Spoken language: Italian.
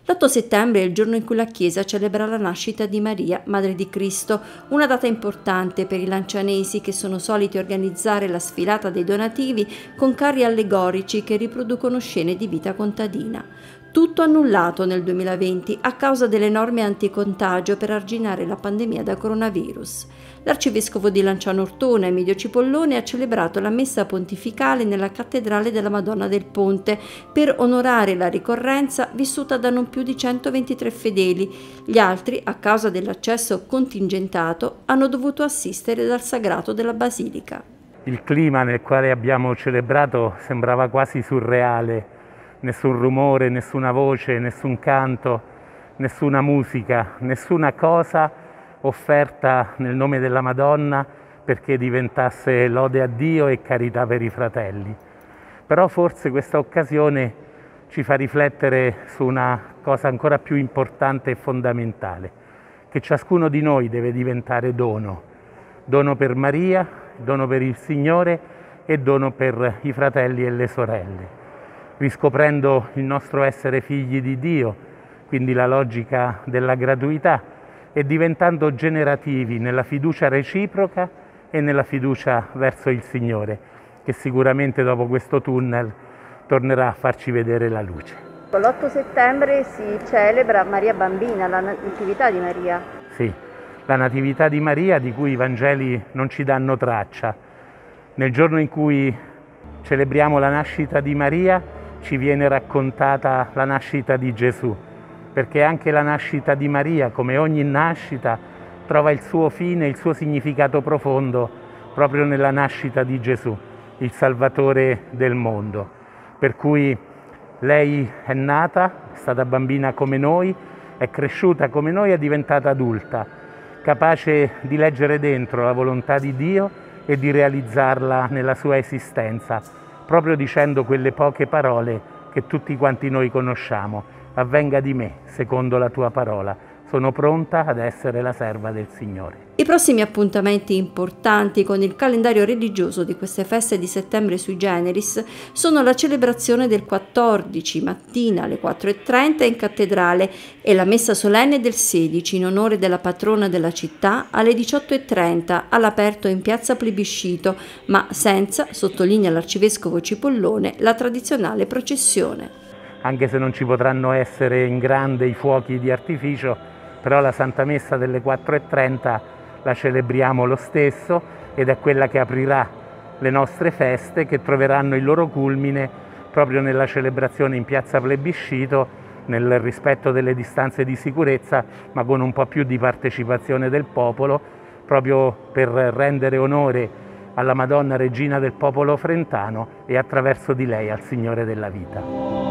L'8 settembre è il giorno in cui la Chiesa celebra la nascita di Maria, Madre di Cristo, una data importante per i lancianesi che sono soliti organizzare la sfilata dei donativi con carri allegorici che riproducono scene di vita contadina. Tutto annullato nel 2020 a causa delle norme anticontagio per arginare la pandemia da coronavirus. L'arcivescovo di Lanciano Ortona, Emilio Cipollone, ha celebrato la messa pontificale nella cattedrale della Madonna del Ponte per onorare la ricorrenza vissuta da non più di 123 fedeli. Gli altri, a causa dell'accesso contingentato, hanno dovuto assistere dal sagrato della basilica. Il clima nel quale abbiamo celebrato sembrava quasi surreale. Nessun rumore, nessuna voce, nessun canto, nessuna musica, nessuna cosa offerta nel nome della Madonna perché diventasse lode a Dio e carità per i fratelli. Però forse questa occasione ci fa riflettere su una cosa ancora più importante e fondamentale, che ciascuno di noi deve diventare dono. Dono per Maria, dono per il Signore e dono per i fratelli e le sorelle. Riscoprendo il nostro essere figli di Dio, quindi la logica della gratuità, e diventando generativi nella fiducia reciproca e nella fiducia verso il Signore, che sicuramente dopo questo tunnel tornerà a farci vedere la luce. L'8 settembre si celebra Maria Bambina, la Natività di Maria. Sì, la Natività di Maria di cui i Vangeli non ci danno traccia. Nel giorno in cui celebriamo la nascita di Maria, ci viene raccontata la nascita di Gesù, perché anche la nascita di Maria, come ogni nascita, trova il suo fine, il suo significato profondo proprio nella nascita di Gesù, il Salvatore del mondo. Per cui lei è nata, è stata bambina come noi, è cresciuta come noi, è diventata adulta, capace di leggere dentro la volontà di Dio e di realizzarla nella sua esistenza, proprio dicendo quelle poche parole che tutti quanti noi conosciamo: avvenga di me secondo la tua parola, sono pronta ad essere la serva del Signore. I prossimi appuntamenti importanti con il calendario religioso di queste feste di settembre sui generis sono la celebrazione del 14 mattina alle 4:30 in cattedrale e la messa solenne del 16 in onore della patrona della città alle 18:30 all'aperto in piazza Plebiscito, ma senza, sottolinea l'arcivescovo Cipollone, la tradizionale processione. Anche se non ci potranno essere in grande i fuochi di artificio, però la Santa Messa delle 4:30 la celebriamo lo stesso ed è quella che aprirà le nostre feste, che troveranno il loro culmine proprio nella celebrazione in piazza Plebiscito, nel rispetto delle distanze di sicurezza, ma con un po' più di partecipazione del popolo, proprio per rendere onore alla Madonna Regina del popolo frentano e attraverso di lei al Signore della vita.